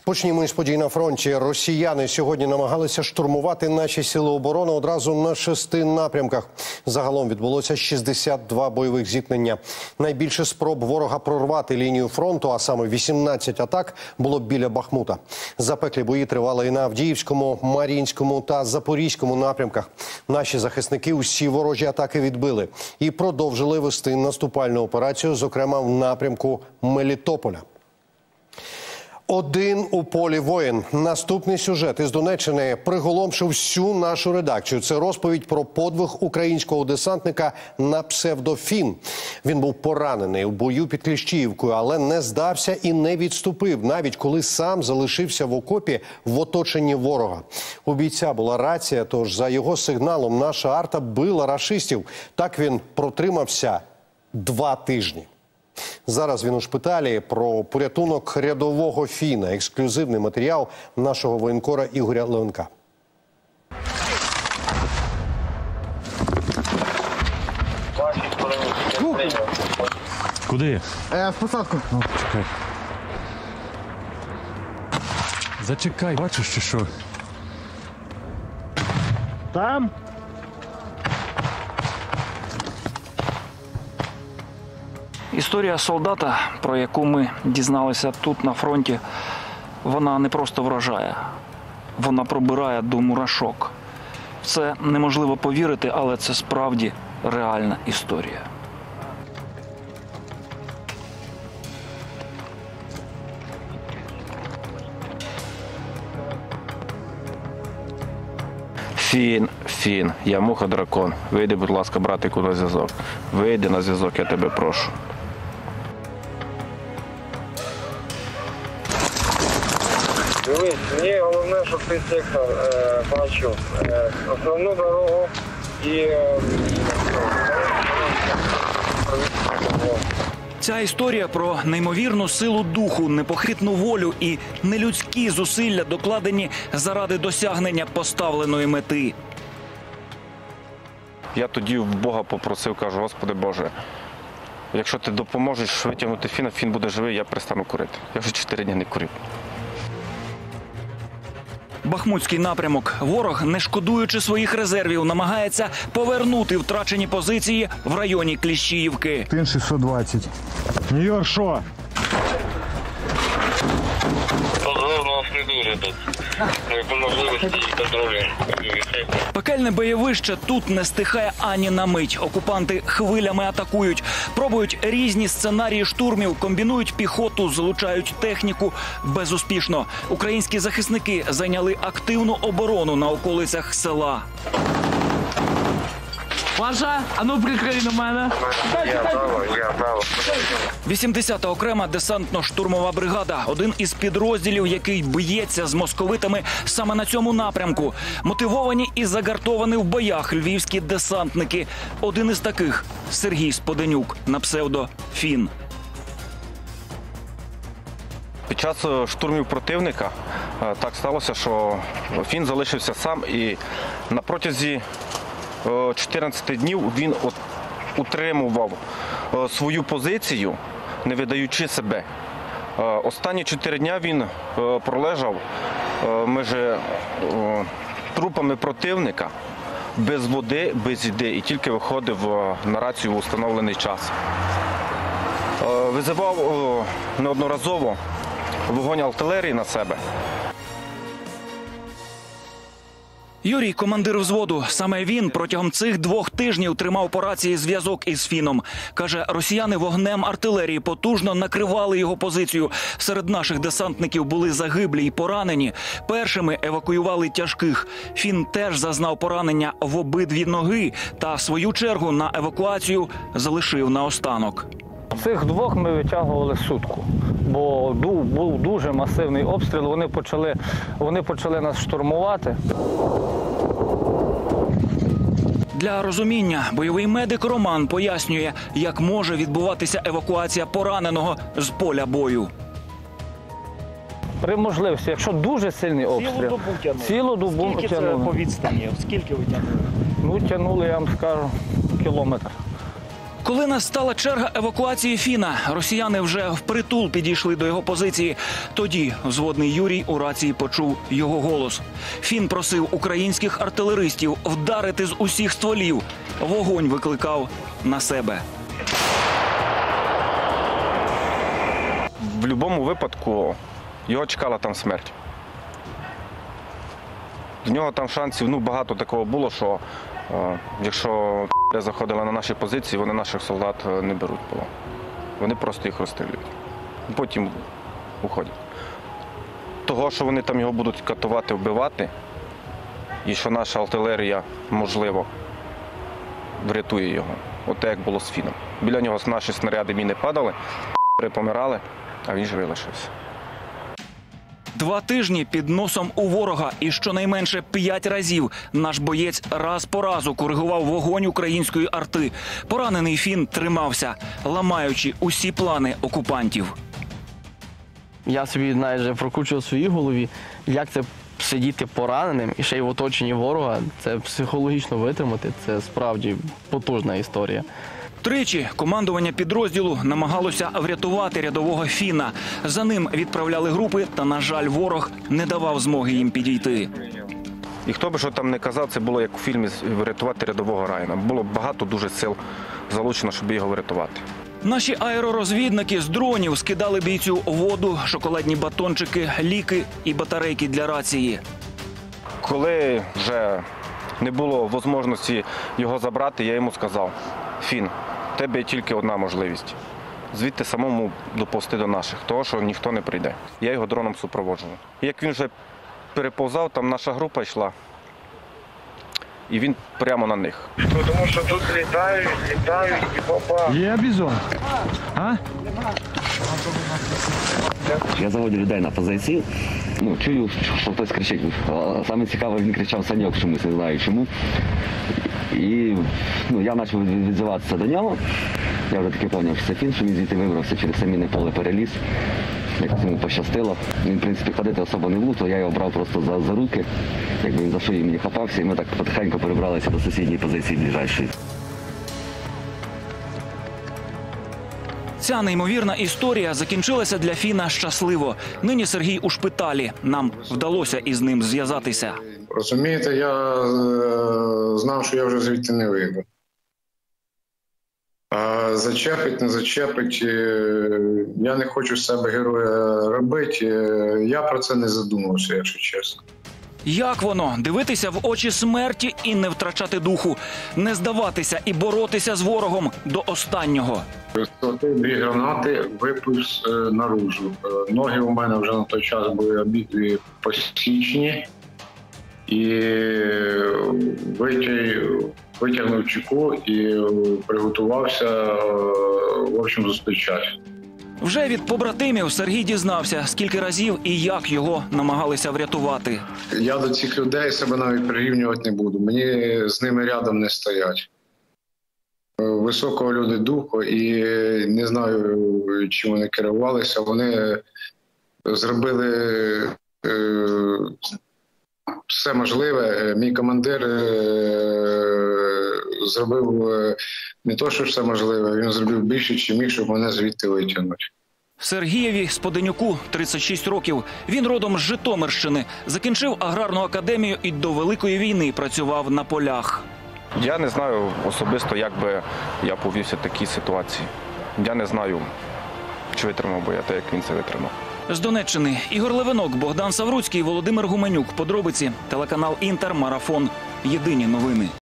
Почнімо із подій на фронті. Росіяни сьогодні намагалися штурмувати наші сили оборони одразу на 6 напрямках. Загалом відбулося 62 бойових зіткнення. Найбільше спроб ворога прорвати лінію фронту, а саме 18 атак, було біля Бахмута. Запеклі бої тривали і на Авдіївському, Мар'їнському та Запорізькому напрямках. Наші захисники усі ворожі атаки відбили і продовжили вести наступальну операцію, зокрема в напрямку Мелітополя. Один у полі воїн. Наступний сюжет із Донеччини приголомшив всю нашу редакцію. Це розповідь про подвиг українського десантника на псевдо Фін. Він був поранений у бою під Кліщіївкою, але не здався і не відступив, навіть коли сам залишився в окопі в оточенні ворога. У бійця була рація, тож за його сигналом наша арта била рашистів. Так він протримався 2 тижні. Зараз він у шпиталі. Про порятунок рядового Фіна. Ексклюзивний матеріал нашого воєнкора Ігоря Левенка. Куди? В посадку. Чекай. Зачекай, бачиш, чи що? Там? Історія солдата, про яку ми дізналися тут, на фронті, вона не просто вражає. Вона пробирає до мурашок. В це неможливо повірити, але це справді реальна історія. Фін, я муха-дракон. Вийди, будь ласка, братику, на зв'язок. Вийди на зв'язок, я тебе прошу. Дивись, мені головне, щоб ти сектор бачив. Основну дорогу і... Ця історія про неймовірну силу духу, непохитну волю і нелюдські зусилля, докладені заради досягнення поставленої мети. Я тоді в Бога попросив, кажу: Господи Боже, якщо ти допоможеш витягнути Фіна, Фін буде живий, я перестану курити. Я вже 4 дні не курив. Бахмутський напрямок. Ворог, не шкодуючи своїх резервів, намагається повернути втрачені позиції в районі Кліщіївки. Тин 620. Нью-Йорк, що? Позор нас не дуже тут. По можливості контролюємо. Пекельне бойовище тут не стихає ані на мить. Окупанти хвилями атакують, пробують різні сценарії штурмів, комбінують піхоту, залучають техніку. Безуспішно. Українські захисники зайняли активну оборону на околицях села. Маша, а ну прикрий на мене. Я право. 80-та окрема десантно-штурмова бригада – один із підрозділів, який б'ється з московитами саме на цьому напрямку. Мотивовані і загартовані в боях львівські десантники. Один із таких – Сергій Споденюк на псевдо Фін. Під час штурмів противника так сталося, що Фін залишився сам, і на протязі 14 днів він утримував свою позицію, не видаючи себе. Останні 4 дня він пролежав між трупами противника, без води, без їди, і тільки виходив на рацію в установлений час. Визивав неодноразово вогонь артилерії на себе. Юрій – командир взводу. Саме він протягом цих 2 тижнів тримав по рації зв'язок із Фіном. Каже, росіяни вогнем артилерії потужно накривали його позицію. Серед наших десантників були загиблі й поранені. Першими евакуювали тяжких. Фін теж зазнав поранення в обидві ноги та свою чергу на евакуацію залишив наостанок. Цих 2 ми витягували сутку, бо був дуже масивний обстріл. Вони почали нас штурмувати. Для розуміння бойовий медик Роман пояснює, як може відбуватися евакуація пораненого з поля бою. При можливості, якщо дуже сильний обстріл. Цілу добу тягнули. Скільки це по відстані? Скільки ви тягнули? Ну, тягнули, я вам скажу, кілометр. Коли настала черга евакуації Фіна, росіяни вже впритул підійшли до його позиції. Тоді взводний Юрій у рації почув його голос. Фін просив українських артилеристів вдарити з усіх стволів. Вогонь викликав на себе. В будь-якому випадку його чекала там смерть. В нього там шансів багато такого було, що якщо заходили на наші позиції, вони наших солдат не беруть в полон. Вони просто їх розстрілюють. Потім уходять. Того, що вони там його будуть катувати, вбивати, і що наша артилерія, можливо, врятує його. От як було з Фіном. Біля нього наші снаряди міни падали, помирали, а він живий лишився. 2 тижні під носом у ворога і щонайменше 5 разів наш боєць раз по разу коригував вогонь української арти. Поранений Фін тримався, ламаючи усі плани окупантів. Я собі навіть вже прокручував в своїй голові, як це сидіти пораненим і ще й в оточенні ворога. Це психологічно витримати, це справді потужна історія. Тричі командування підрозділу намагалося врятувати рядового Фіна. За ним відправляли групи, та, на жаль, ворог не давав змоги їм підійти. І хто би що там не казав, це було як у фільмі «Врятувати рядового Райана». Було багато дуже сил залучено, щоб його врятувати. Наші аеророзвідники з дронів скидали бійцю воду, шоколадні батончики, ліки і батарейки для рації. Коли вже не було можливості його забрати, я йому сказав: «Фін, в тебе є тільки одна можливість. Звідти самому доповзти до наших, того, що ніхто не прийде». Я його дроном супроводжував. І як він вже переповзав, там наша група йшла, і він прямо на них. Тому що тут літають і попа. Є бізон? А? Я заводжу людей на позиції. Чую, що хтось кричить. Саме цікаве, він кричав Саньок чомусь, не знаю чому. І я почав відзиватися до нього. Я вже таки пам'ятав, що це Фін, що він звідти вибрався, через це мінне поле переліз. Якось йому пощастило. Він, в принципі, ходити особо не влучив, я його брав просто за руки. Якби він за шию мені хапався, і ми так потихеньку перебралися до сусідньої позиції ближайшої. Ця неймовірна історія закінчилася для Фіна щасливо. Нині Сергій у шпиталі. Нам вдалося із ним зв'язатися. Розумієте, я знав, що я вже звідти не вийду. А зачепить, не зачепить, я не хочу з себе героя робити. Я про це не задумався, якщо чесно. Як воно? Дивитися в очі смерті і не втрачати духу. Не здаватися і боротися з ворогом до останнього. Схватив 2 гранати, виповз наружу. Ноги у мене вже на той час були обидві посічені. І витягнув чеку і приготувався, в общем, зустрічати. Вже від побратимів Сергій дізнався, скільки разів і як його намагалися врятувати. Я до цих людей себе навіть прирівнювати не буду. Мені з ними рядом не стоять. Високого люди духу, і не знаю, чим вони керувалися. Вони зробили все можливе. Мій командир зробив не то, що все можливе, він зробив більше, чим міг, щоб мене звідти витягнути. Сергієві Споденюку 36 років. Він родом з Житомирщини. Закінчив аграрну академію і до Великої війни працював на полях. Я не знаю особисто, як би я повівся в такій ситуації. Я не знаю, чи витримав би я те, як він це витримав. З Донеччини Ігор Левинок, Богдан Савруцький, Володимир Гуменюк. Подробиці телеканал Інтер, Марафон. Єдині новини.